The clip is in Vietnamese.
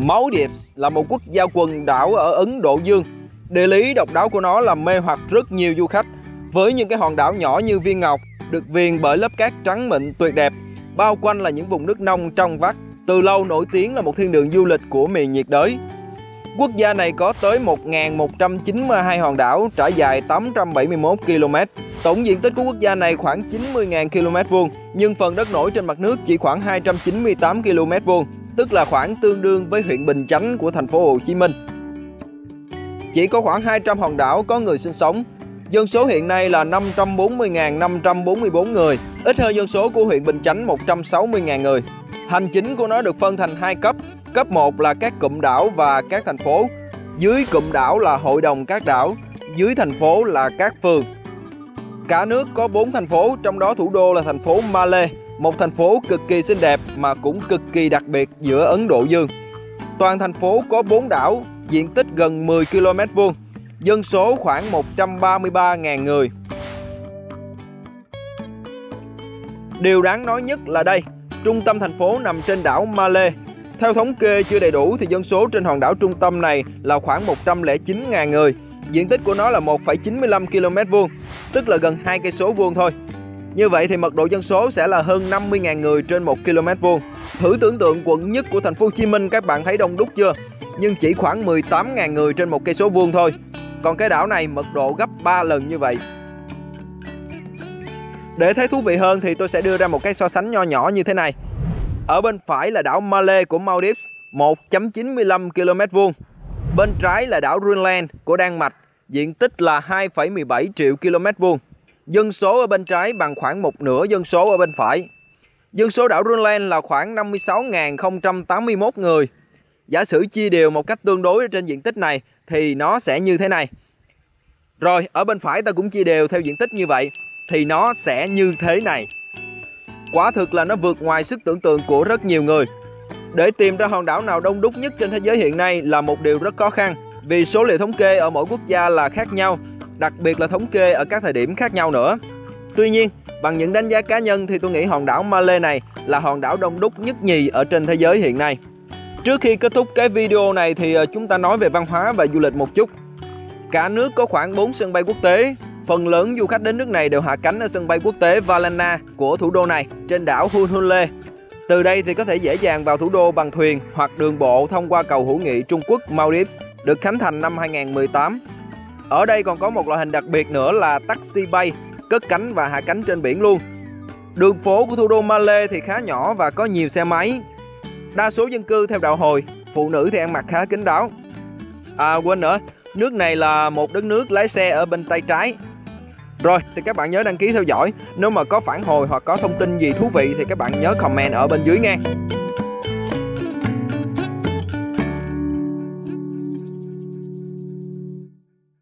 Maldives là một quốc gia quần đảo ở Ấn Độ Dương. Địa lý độc đáo của nó làm mê hoặc rất nhiều du khách. Với những cái hòn đảo nhỏ như viên ngọc, được viền bởi lớp cát trắng mịn tuyệt đẹp, bao quanh là những vùng nước nông trong vắt, từ lâu nổi tiếng là một thiên đường du lịch của miền nhiệt đới. Quốc gia này có tới 1.192 hòn đảo trải dài 871 km. Tổng diện tích của quốc gia này khoảng 90.000 km vuông, nhưng phần đất nổi trên mặt nước chỉ khoảng 298 km vuông, tức là khoảng tương đương với huyện Bình Chánh của thành phố Hồ Chí Minh. Chỉ có khoảng 200 hòn đảo có người sinh sống. Dân số hiện nay là 540.544 người, ít hơn dân số của huyện Bình Chánh 160.000 người. Hành chính của nó được phân thành 2 cấp. Cấp 1 là các cụm đảo và các thành phố. Dưới cụm đảo là hội đồng các đảo, dưới thành phố là các phường. Cả nước có 4 thành phố, trong đó thủ đô là thành phố Malé, một thành phố cực kỳ xinh đẹp mà cũng cực kỳ đặc biệt giữa Ấn Độ Dương. Toàn thành phố có 4 đảo, diện tích gần 10 km vuông, dân số khoảng 133.000 người. Điều đáng nói nhất là đây, trung tâm thành phố nằm trên đảo Malé. Theo thống kê chưa đầy đủ thì dân số trên hòn đảo trung tâm này là khoảng 109.000 người. Diện tích của nó là 1,95 km vuông, tức là gần 2 cây số vuông thôi. Như vậy thì mật độ dân số sẽ là hơn 50.000 người trên 1 km vuông. Thử tưởng tượng quận nhất của thành phố Hồ Chí Minh các bạn thấy đông đúc chưa? Nhưng chỉ khoảng 18.000 người trên 1 cây số vuông thôi. Còn cái đảo này mật độ gấp 3 lần như vậy. Để thấy thú vị hơn thì tôi sẽ đưa ra một cái so sánh nho nhỏ như thế này. Ở bên phải là đảo Malé của Maldives, 1,95 km vuông. Bên trái là đảo Greenland của Đan Mạch, diện tích là 2,17 triệu km vuông. Dân số ở bên trái bằng khoảng một nửa dân số ở bên phải. Dân số đảo Greenland là khoảng 56.081 người. Giả sử chia đều một cách tương đối trên diện tích này thì nó sẽ như thế này. Rồi, ở bên phải ta cũng chia đều theo diện tích như vậy thì nó sẽ như thế này. Quả thực là nó vượt ngoài sức tưởng tượng của rất nhiều người. Để tìm ra hòn đảo nào đông đúc nhất trên thế giới hiện nay là một điều rất khó khăn, vì số liệu thống kê ở mỗi quốc gia là khác nhau, đặc biệt là thống kê ở các thời điểm khác nhau nữa. Tuy nhiên, bằng những đánh giá cá nhân thì tôi nghĩ hòn đảo Malé này là hòn đảo đông đúc nhất nhì ở trên thế giới hiện nay. Trước khi kết thúc cái video này thì chúng ta nói về văn hóa và du lịch một chút. Cả nước có khoảng 4 sân bay quốc tế. Phần lớn du khách đến nước này đều hạ cánh ở sân bay quốc tế Valana của thủ đô này trên đảo Hunhunle. Từ đây thì có thể dễ dàng vào thủ đô bằng thuyền hoặc đường bộ thông qua cầu hữu nghị Trung Quốc Maldives, được khánh thành năm 2018. Ở đây còn có một loại hình đặc biệt nữa là taxi bay, cất cánh và hạ cánh trên biển luôn. Đường phố của thủ đô Malé thì khá nhỏ và có nhiều xe máy. Đa số dân cư theo đạo Hồi, phụ nữ thì ăn mặc khá kín đáo. À quên nữa, nước này là một đất nước lái xe ở bên tay trái. Rồi thì các bạn nhớ đăng ký theo dõi. Nếu mà có phản hồi hoặc có thông tin gì thú vị thì các bạn nhớ comment ở bên dưới nha.